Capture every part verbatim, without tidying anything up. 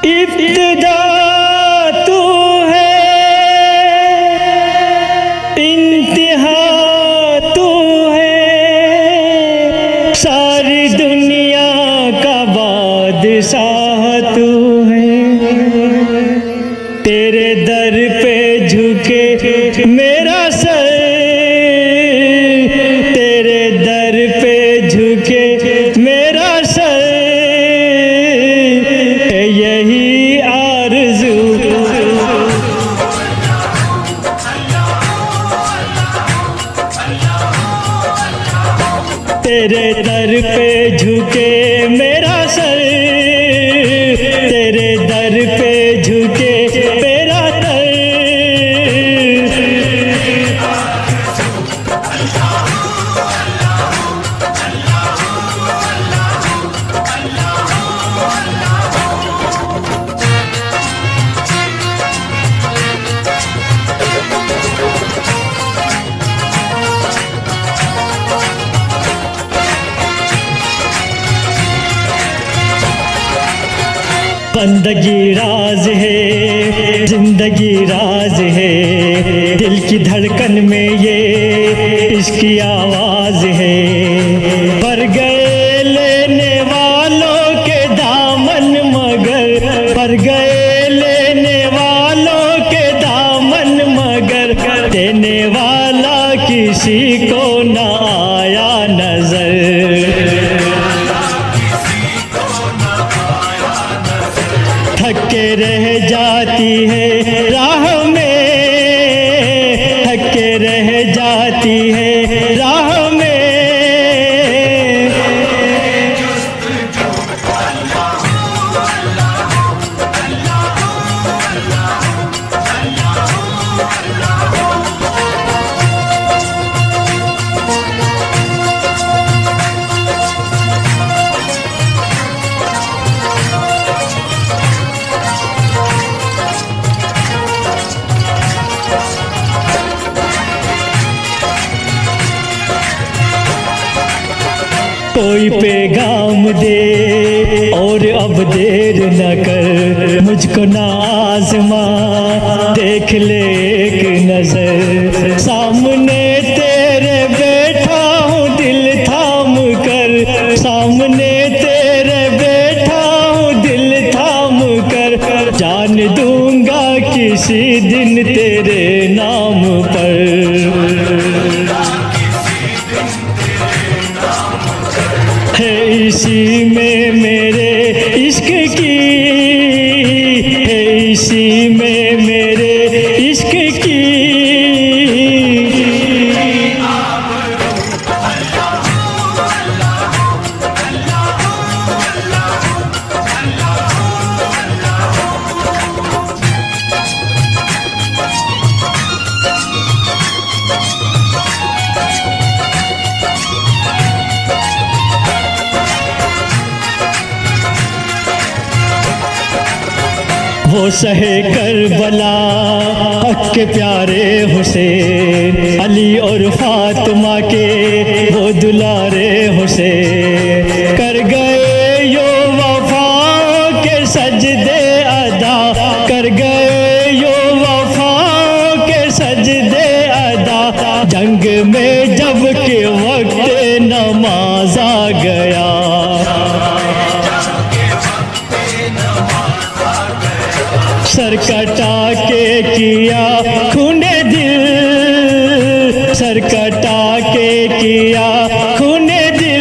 इब्तिदा तू है, इंतहा तू है, सारी दुनिया का बादशाह तू है। तेरे दर पे झुके मेरा सर, तेरे दर पे झुके मेरा सर, यही आरज़ू। तेरे दर पे झुके मेरा सर, तेरे दर पे झुके मेरा सर। बंदगी राज है, जिंदगी राज है, दिल की धड़कन में ये इसकी आवाज है। भर गए लेने वालों के दामन मगर, भर गए लेने वालों के दामन मगर, देने वाला किसी को न आया नजर। थक के रह जाती है राह में, थक के रह जाती है राह में। कोई पैगाम दे और अब देर न कर, मुझको ना आज़मा देख ले एक नजर। सामने तेरे बैठा हूँ दिल थाम कर, सामने तेरे बैठा हूँ दिल थाम कर, जान दूंगा किसी दिन तेरे नाम पर। है इसी में मेरे इश्क की, है इसी में मेरे इश्क की। वो सहे करबला हक के प्यारे हुसैन, अली और फातिमा के वो दुलारे हुसैन। कर गए यो वफाओं के सजदे अदा, कर गए यो वफाओं के सजदे अदा। जंग में जब के वक्त नमाज आ गया, सर कटा के किया खूने दिल, सर कटा के किया खूने दिल।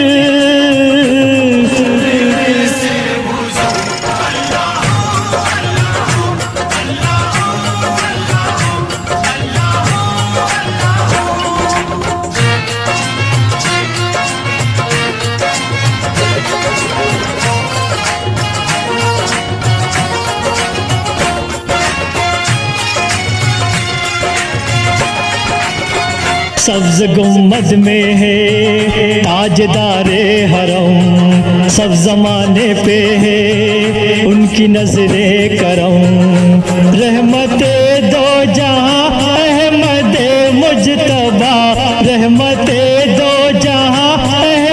सब्ज गुम्बद में है ताजदारे हरम, सब जमाने पे है उनकी नजरे करम। रहमते दो जहां अहमदे मुजतबा, रहमते दो जहां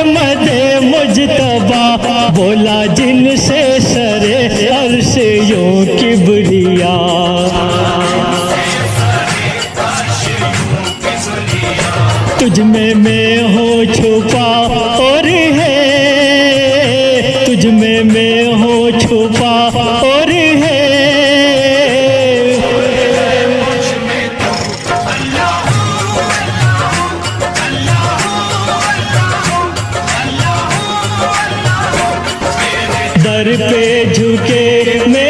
अहमदे मुजतबा। बोला जिनसे सरे अर्श यूं तुझ में मैं हो छुपा और है, तुझ में मैं हो छुपा और है। दर पे झुके